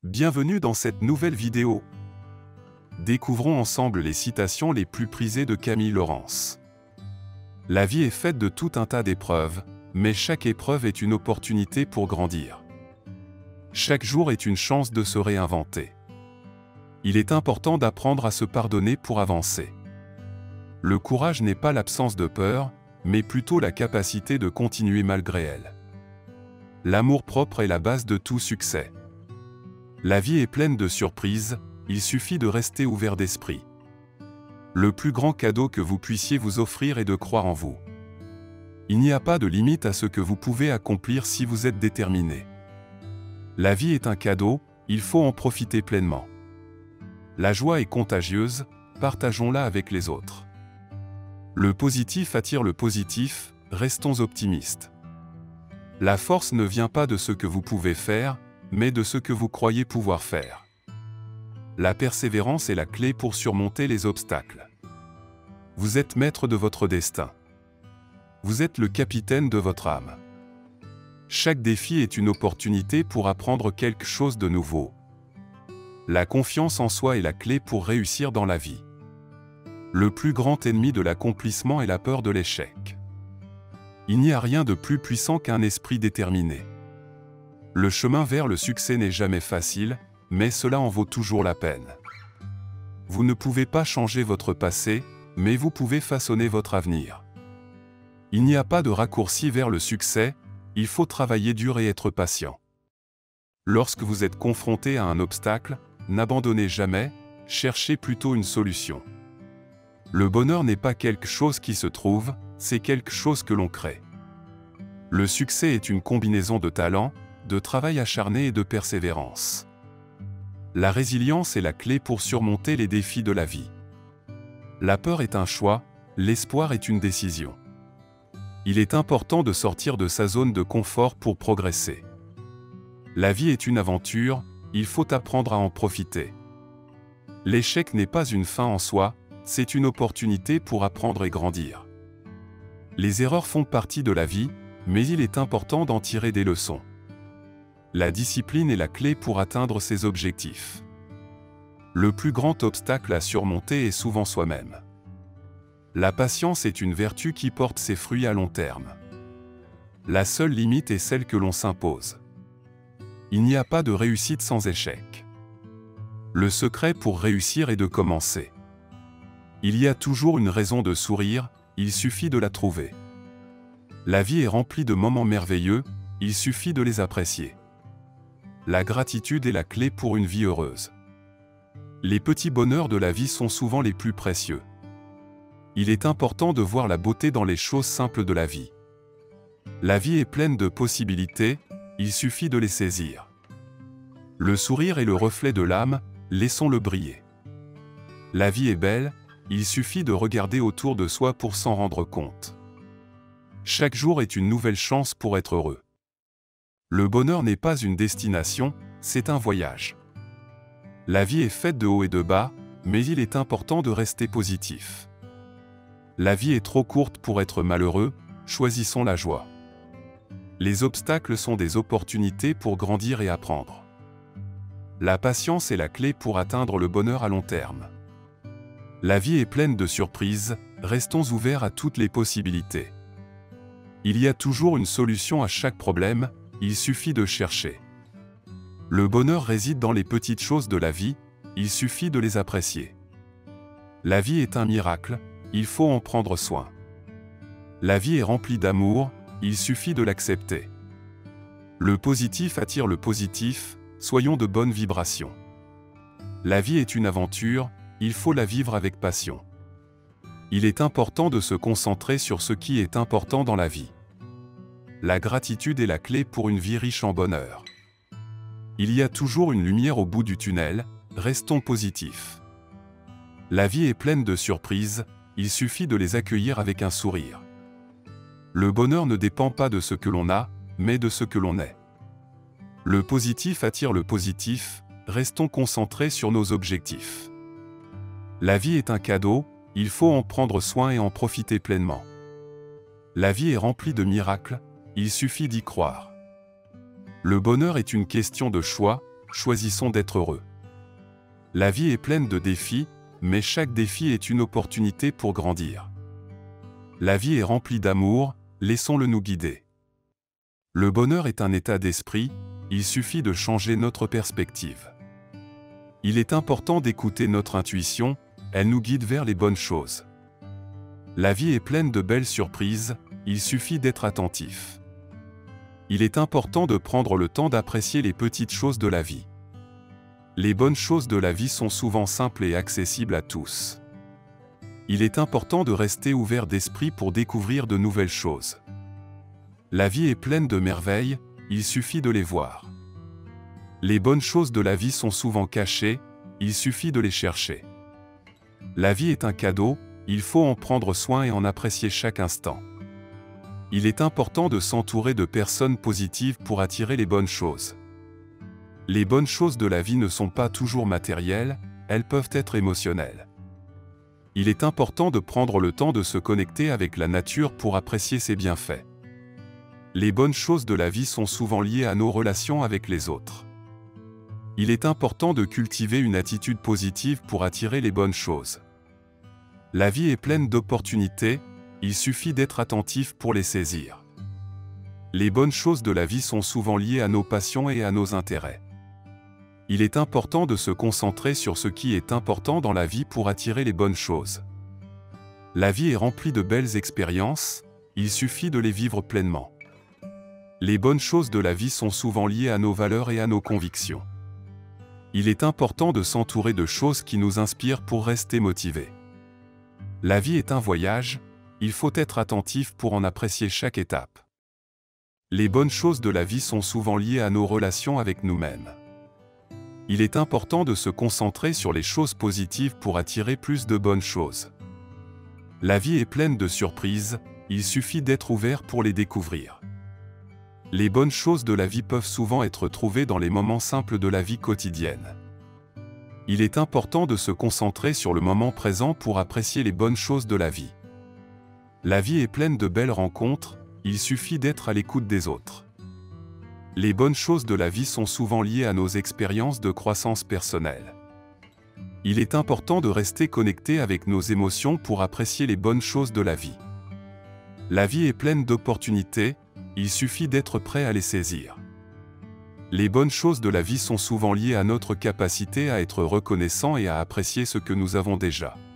Bienvenue dans cette nouvelle vidéo. Découvrons ensemble les citations les plus prisées de Camille Laurence. La vie est faite de tout un tas d'épreuves, mais chaque épreuve est une opportunité pour grandir. Chaque jour est une chance de se réinventer. Il est important d'apprendre à se pardonner pour avancer. Le courage n'est pas l'absence de peur, mais plutôt la capacité de continuer malgré elle. L'amour-propre est la base de tout succès. La vie est pleine de surprises, il suffit de rester ouvert d'esprit. Le plus grand cadeau que vous puissiez vous offrir est de croire en vous. Il n'y a pas de limite à ce que vous pouvez accomplir si vous êtes déterminé. La vie est un cadeau, il faut en profiter pleinement. La joie est contagieuse, partageons-la avec les autres. Le positif attire le positif, restons optimistes. La force ne vient pas de ce que vous pouvez faire, mais de ce que vous croyez pouvoir faire. La persévérance est la clé pour surmonter les obstacles. Vous êtes maître de votre destin. Vous êtes le capitaine de votre âme. Chaque défi est une opportunité pour apprendre quelque chose de nouveau. La confiance en soi est la clé pour réussir dans la vie. Le plus grand ennemi de l'accomplissement est la peur de l'échec. Il n'y a rien de plus puissant qu'un esprit déterminé. Le chemin vers le succès n'est jamais facile, mais cela en vaut toujours la peine. Vous ne pouvez pas changer votre passé, mais vous pouvez façonner votre avenir. Il n'y a pas de raccourci vers le succès, il faut travailler dur et être patient. Lorsque vous êtes confronté à un obstacle, n'abandonnez jamais, cherchez plutôt une solution. Le bonheur n'est pas quelque chose qui se trouve, c'est quelque chose que l'on crée. Le succès est une combinaison de talent, de travail acharné et de persévérance. La résilience est la clé pour surmonter les défis de la vie. La peur est un choix, l'espoir est une décision. Il est important de sortir de sa zone de confort pour progresser. La vie est une aventure, il faut apprendre à en profiter. L'échec n'est pas une fin en soi, c'est une opportunité pour apprendre et grandir. Les erreurs font partie de la vie, mais il est important d'en tirer des leçons. La discipline est la clé pour atteindre ses objectifs. Le plus grand obstacle à surmonter est souvent soi-même. La patience est une vertu qui porte ses fruits à long terme. La seule limite est celle que l'on s'impose. Il n'y a pas de réussite sans échec. Le secret pour réussir est de commencer. Il y a toujours une raison de sourire, il suffit de la trouver. La vie est remplie de moments merveilleux, il suffit de les apprécier. La gratitude est la clé pour une vie heureuse. Les petits bonheurs de la vie sont souvent les plus précieux. Il est important de voir la beauté dans les choses simples de la vie. La vie est pleine de possibilités, il suffit de les saisir. Le sourire est le reflet de l'âme, laissons-le briller. La vie est belle, il suffit de regarder autour de soi pour s'en rendre compte. Chaque jour est une nouvelle chance pour être heureux. Le bonheur n'est pas une destination, c'est un voyage. La vie est faite de hauts et de bas, mais il est important de rester positif. La vie est trop courte pour être malheureux, choisissons la joie. Les obstacles sont des opportunités pour grandir et apprendre. La patience est la clé pour atteindre le bonheur à long terme. La vie est pleine de surprises, restons ouverts à toutes les possibilités. Il y a toujours une solution à chaque problème, il suffit de chercher. Le bonheur réside dans les petites choses de la vie, il suffit de les apprécier. La vie est un miracle, il faut en prendre soin. La vie est remplie d'amour, il suffit de l'accepter. Le positif attire le positif, soyons de bonnes vibrations. La vie est une aventure, il faut la vivre avec passion. Il est important de se concentrer sur ce qui est important dans la vie. La gratitude est la clé pour une vie riche en bonheur. Il y a toujours une lumière au bout du tunnel, restons positifs. La vie est pleine de surprises, il suffit de les accueillir avec un sourire. Le bonheur ne dépend pas de ce que l'on a, mais de ce que l'on est. Le positif attire le positif, restons concentrés sur nos objectifs. La vie est un cadeau, il faut en prendre soin et en profiter pleinement. La vie est remplie de miracles, il suffit d'y croire. Le bonheur est une question de choix, choisissons d'être heureux. La vie est pleine de défis, mais chaque défi est une opportunité pour grandir. La vie est remplie d'amour, laissons-le nous guider. Le bonheur est un état d'esprit, il suffit de changer notre perspective. Il est important d'écouter notre intuition, elle nous guide vers les bonnes choses. La vie est pleine de belles surprises, il suffit d'être attentif. Il est important de prendre le temps d'apprécier les petites choses de la vie. Les bonnes choses de la vie sont souvent simples et accessibles à tous. Il est important de rester ouvert d'esprit pour découvrir de nouvelles choses. La vie est pleine de merveilles, il suffit de les voir. Les bonnes choses de la vie sont souvent cachées, il suffit de les chercher. La vie est un cadeau, il faut en prendre soin et en apprécier chaque instant. Il est important de s'entourer de personnes positives pour attirer les bonnes choses. Les bonnes choses de la vie ne sont pas toujours matérielles, elles peuvent être émotionnelles. Il est important de prendre le temps de se connecter avec la nature pour apprécier ses bienfaits. Les bonnes choses de la vie sont souvent liées à nos relations avec les autres. Il est important de cultiver une attitude positive pour attirer les bonnes choses. La vie est pleine d'opportunités, il suffit d'être attentif pour les saisir. Les bonnes choses de la vie sont souvent liées à nos passions et à nos intérêts. Il est important de se concentrer sur ce qui est important dans la vie pour attirer les bonnes choses. La vie est remplie de belles expériences, il suffit de les vivre pleinement. Les bonnes choses de la vie sont souvent liées à nos valeurs et à nos convictions. Il est important de s'entourer de choses qui nous inspirent pour rester motivés. La vie est un voyage, il faut être attentif pour en apprécier chaque étape. Les bonnes choses de la vie sont souvent liées à nos relations avec nous-mêmes. Il est important de se concentrer sur les choses positives pour attirer plus de bonnes choses. La vie est pleine de surprises, il suffit d'être ouvert pour les découvrir. Les bonnes choses de la vie peuvent souvent être trouvées dans les moments simples de la vie quotidienne. Il est important de se concentrer sur le moment présent pour apprécier les bonnes choses de la vie. La vie est pleine de belles rencontres, il suffit d'être à l'écoute des autres. Les bonnes choses de la vie sont souvent liées à nos expériences de croissance personnelle. Il est important de rester connecté avec nos émotions pour apprécier les bonnes choses de la vie. La vie est pleine d'opportunités, il suffit d'être prêt à les saisir. Les bonnes choses de la vie sont souvent liées à notre capacité à être reconnaissant et à apprécier ce que nous avons déjà.